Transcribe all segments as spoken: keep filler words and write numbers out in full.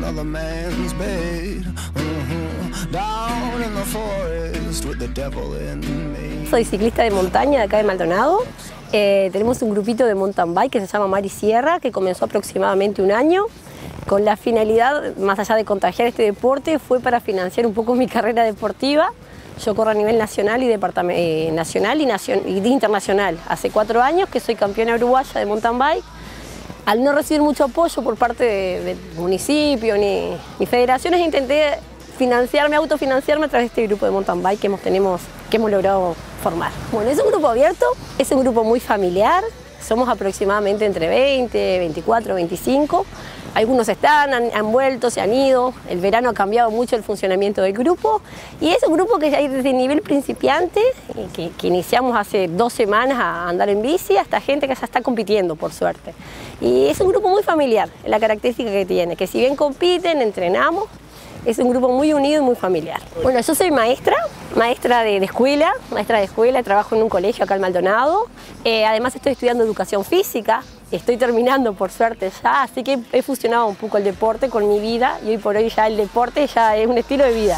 another man's bed. Mm-hmm. Down in the forest with the devil in me. Soy ciclista de montaña de acá de Maldonado. Eh, tenemos un grupito de mountain bike que se llama Mar y Sierra, que comenzó aproximadamente un año. Con la finalidad, más allá de contagiar este deporte, fue para financiar un poco mi carrera deportiva. Yo corro a nivel nacional y, eh, nacional y, nacion y internacional. Hace cuatro años que soy campeona uruguaya de mountain bike. Al no recibir mucho apoyo por parte de, del municipio ni, ni federaciones, intenté financiarme, autofinanciarme a través de este grupo de mountain bike que hemos, tenemos, que hemos logrado formar. Bueno, es un grupo abierto, es un grupo muy familiar. Somos aproximadamente entre veinte, veinticuatro, veinticinco. Algunos están, han, han vuelto, se han ido. El verano ha cambiado mucho el funcionamiento del grupo. Y es un grupo que hay desde nivel principiante, que, que iniciamos hace dos semanas a andar en bici, hasta gente que ya está compitiendo, por suerte. Y es un grupo muy familiar, la característica que tiene, que si bien compiten, entrenamos, es un grupo muy unido y muy familiar. Bueno, yo soy maestra, maestra de, de escuela, maestra de escuela, trabajo en un colegio acá en Maldonado. Eh, además estoy estudiando educación física, estoy terminando por suerte ya, así que he fusionado un poco el deporte con mi vida y hoy por hoy ya el deporte ya es un estilo de vida.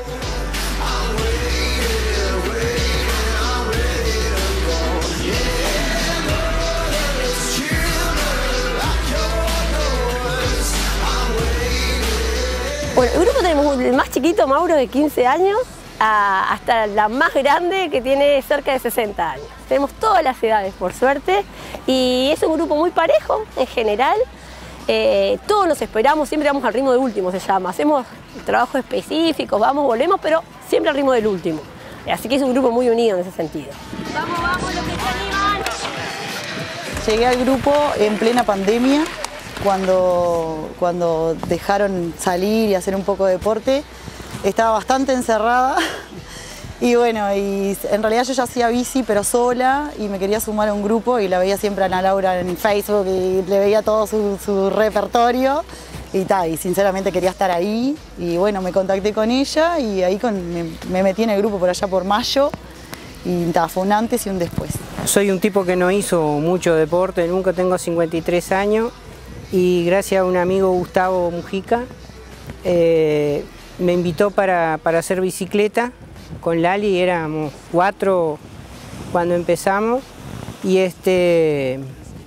Bueno, el grupo tenemos el más chiquito, Mauro, de quince años, a, hasta la más grande, que tiene cerca de sesenta años. Tenemos todas las edades, por suerte, y es un grupo muy parejo en general. Eh, todos nos esperamos, siempre vamos al ritmo del último, se llama. Hacemos trabajos específicos, vamos, volvemos, pero siempre al ritmo del último. Así que es un grupo muy unido en ese sentido. ¡Vamos, vamos, los que se animan! Llegué al grupo en plena pandemia. Cuando, cuando dejaron salir y hacer un poco de deporte, estaba bastante encerrada y bueno, y en realidad yo ya hacía bici pero sola y me quería sumar a un grupo y la veía siempre a Ana Laura en Facebook y le veía todo su, su repertorio y tal, y sinceramente quería estar ahí y bueno, me contacté con ella y ahí con, me, me metí en el grupo por allá por mayo y ta, fue un antes y un después. Soy un tipo que no hizo mucho deporte, nunca, tengo cincuenta y tres años. Y gracias a un amigo, Gustavo Mujica, eh, me invitó para, para hacer bicicleta con Lali. Éramos cuatro cuando empezamos y, este,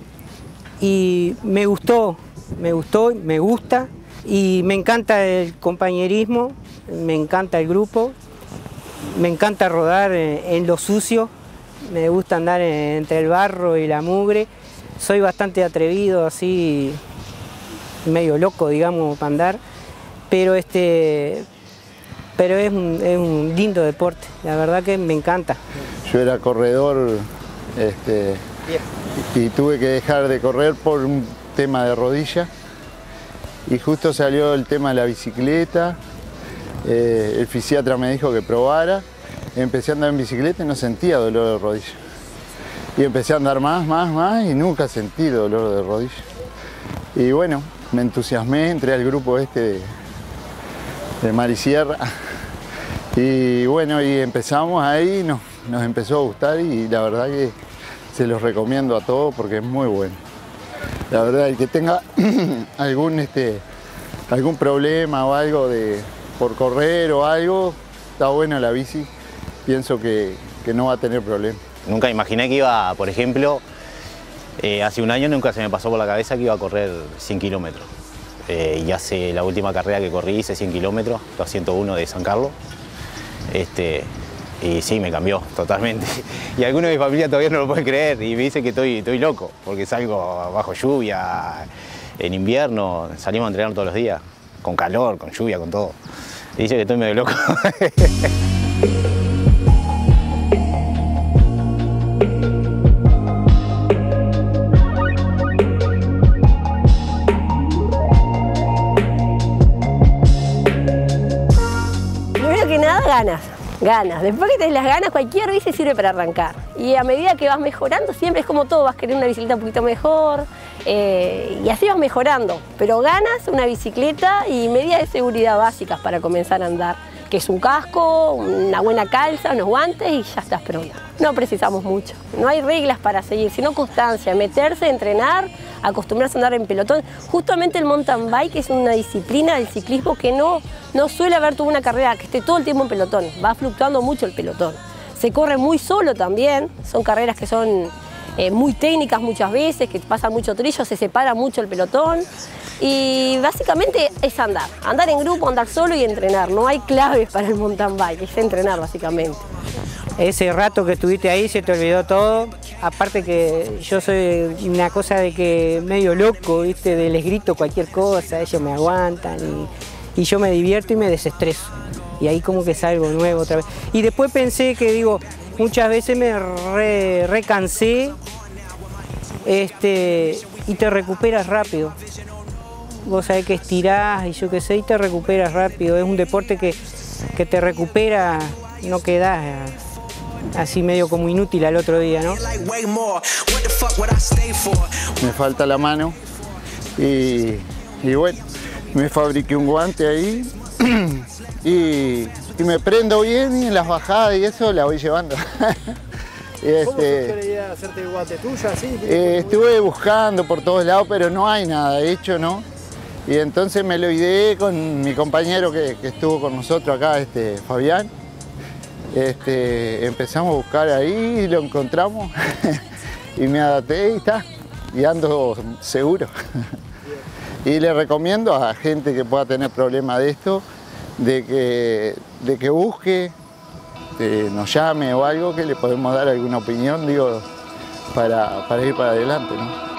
y me gustó, me gustó, me gusta y me encanta el compañerismo, me encanta el grupo, me encanta rodar en, en lo sucio, me gusta andar en, entre el barro y la mugre. Soy bastante atrevido, así medio loco, digamos, para andar, pero, este, pero es, un, es un lindo deporte, la verdad que me encanta. Yo era corredor este, y tuve que dejar de correr por un tema de rodilla y justo salió el tema de la bicicleta, eh, el fisiatra me dijo que probara, empecé a andar en bicicleta y no sentía dolor de rodilla. Y empecé a andar más, más, más y nunca sentí dolor de rodilla. Y bueno, me entusiasmé, entré al grupo este de, de Mar y Sierra. Y bueno, y empezamos ahí, nos, nos empezó a gustar y la verdad que se los recomiendo a todos porque es muy bueno. La verdad, el que tenga algún, este, algún problema o algo de, por correr o algo, está buena la bici, pienso que, que no va a tener problema. Nunca imaginé que iba, por ejemplo, eh, hace un año nunca se me pasó por la cabeza que iba a correr cien kilómetros. Eh, y hace la última carrera que corrí hice cien kilómetros, la ciento uno de San Carlos. Este, y sí, me cambió totalmente. Y algunos de mi familia todavía no lo pueden creer y me dicen que estoy, estoy loco, porque salgo bajo lluvia, en invierno, salimos a entrenar todos los días, con calor, con lluvia, con todo. Y dicen que estoy medio loco. Ganas, ganas. Después que tenés las ganas, cualquier bici sirve para arrancar. Y a medida que vas mejorando, siempre es como todo, vas queriendo una bicicleta un poquito mejor eh, y así vas mejorando. Pero ganas, una bicicleta y medidas de seguridad básicas para comenzar a andar, que es un casco, una buena calza, unos guantes y ya estás pronto. No precisamos mucho, no hay reglas para seguir, sino constancia, meterse, entrenar, acostumbrarse a andar en pelotón. Justamente el mountain bike es una disciplina del ciclismo que no, no suele haber toda una carrera que esté todo el tiempo en pelotón, va fluctuando mucho el pelotón. Se corre muy solo también, son carreras que son eh, muy técnicas muchas veces, que pasan mucho trillo, se separa mucho el pelotón. Y básicamente es andar, andar en grupo, andar solo y entrenar. No hay claves para el mountain bike, es entrenar básicamente. Ese rato que estuviste ahí se te olvidó todo. Aparte que yo soy una cosa de que medio loco, ¿viste? De les grito cualquier cosa, ellos me aguantan y, y yo me divierto y me desestreso. Y ahí como que salgo nuevo otra vez. Y después pensé que, digo, muchas veces me re, recansé este, y te recuperas rápido. Vos sabés que estirás y yo qué sé, y te recuperas rápido. Es un deporte que, que te recupera, no quedás así medio como inútil al otro día, ¿no? Me falta la mano y, y bueno, me fabriqué un guante ahí y, y me prendo bien y en las bajadas y eso la voy llevando. Este, ¿Cómo surgió la idea de hacerte el guante tuyo así? Eh, estuve buscando por todos lados, pero no hay nada hecho, ¿no? Y entonces me lo ideé con mi compañero que, que estuvo con nosotros acá, este, Fabián. Este, empezamos a buscar ahí y lo encontramos y me adapté y está, y ando seguro. Y le recomiendo a gente que pueda tener problemas de esto, de que, de que busque, que nos llame o algo, que le podemos dar alguna opinión, digo, para, para ir para adelante, ¿no?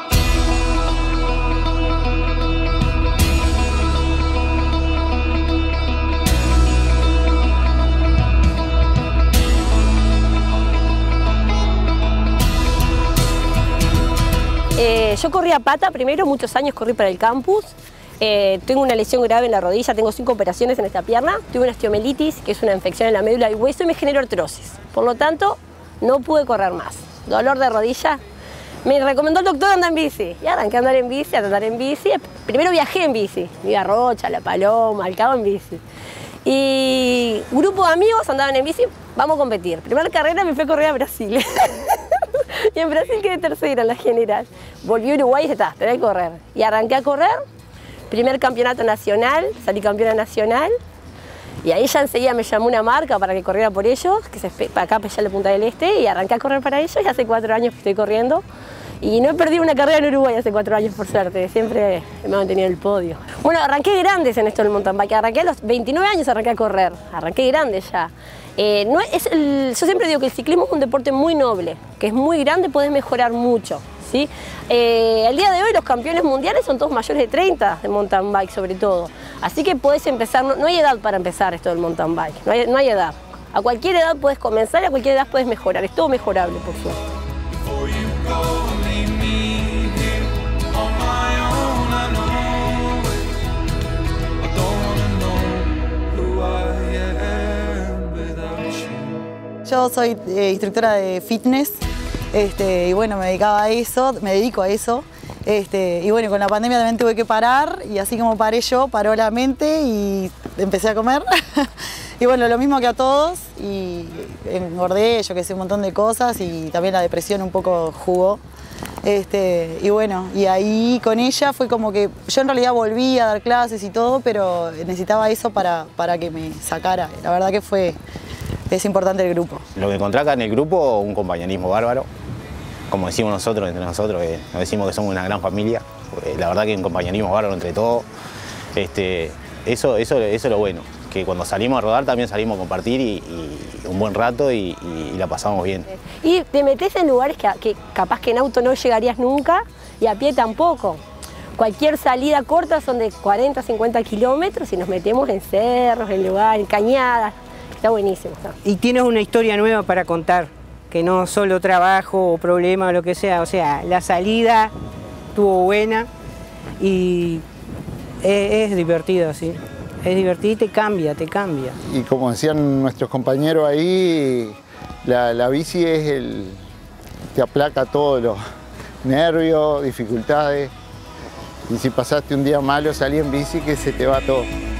Eh, yo corrí a pata primero, muchos años corrí para el campus. Eh, tengo una lesión grave en la rodilla, tengo cinco operaciones en esta pierna. Tuve una osteomelitis, que es una infección en la médula del hueso y me generó artrosis. Por lo tanto, no pude correr más. Dolor de rodilla. Me recomendó el doctor andar en bici. Y arranqué a andar en bici, a andar en bici. Primero viajé en bici. Me iba a Rocha, La Paloma, al Cabo en bici. Y un grupo de amigos andaban en bici, vamos a competir. Primera carrera me fui a correr a Brasil. Y en Brasil quedé tercera en la general. Volví a Uruguay y dije, está, tenés que correr. Y arranqué a correr, primer campeonato nacional, salí campeona nacional. Y ahí ya enseguida me llamó una marca para que corriera por ellos, que es para acá, Peyal de Punta del Este, y arranqué a correr para ellos y hace cuatro años que estoy corriendo. Y no he perdido una carrera en Uruguay hace cuatro años, por suerte, siempre me he mantenido en el podio. Bueno, arranqué grandes en esto del mountain bike, arranqué a los veintinueve años, arranqué a correr, arranqué grande ya. Eh, no es el, yo siempre digo que el ciclismo es un deporte muy noble, que es muy grande, podés mejorar mucho, ¿sí? Eh, el día de hoy los campeones mundiales son todos mayores de treinta de mountain bike sobre todo, así que podés empezar, no, no hay edad para empezar esto del mountain bike, no hay, no hay edad. A cualquier edad puedes comenzar y a cualquier edad puedes mejorar, es todo mejorable por suerte. Yo soy eh, instructora de fitness este, y bueno, me dedicaba a eso, me dedico a eso. Este, y bueno, con la pandemia también tuve que parar y así como paré yo, paró la mente y empecé a comer. Y bueno, lo mismo que a todos y engordé, yo que sé, un montón de cosas y también la depresión un poco jugó. Este, y bueno, y ahí con ella fue como que yo en realidad volví a dar clases y todo, pero necesitaba eso para, para que me sacara. La verdad que fue... Es importante el grupo. Lo que encontré acá en el grupo, un compañerismo bárbaro. Como decimos nosotros, entre nosotros, que nos decimos que somos una gran familia. La verdad que un compañerismo bárbaro entre todos. Este, eso, eso, eso es lo bueno. Que cuando salimos a rodar también salimos a compartir y, y un buen rato y, y, y la pasamos bien. Y te metés en lugares que, que capaz que en auto no llegarías nunca y a pie tampoco. Cualquier salida corta son de cuarenta, cincuenta kilómetros y nos metemos en cerros, en lugares, en cañadas. Está buenísimo. Está. Y tienes una historia nueva para contar, que no solo trabajo o problema o lo que sea, o sea, la salida estuvo buena y es, es divertido, sí. Es divertido y te cambia, te cambia. Y como decían nuestros compañeros ahí, la, la bici es el, te aplaca todos los nervios, dificultades. Y si pasaste un día malo, salí en bici que se te va todo.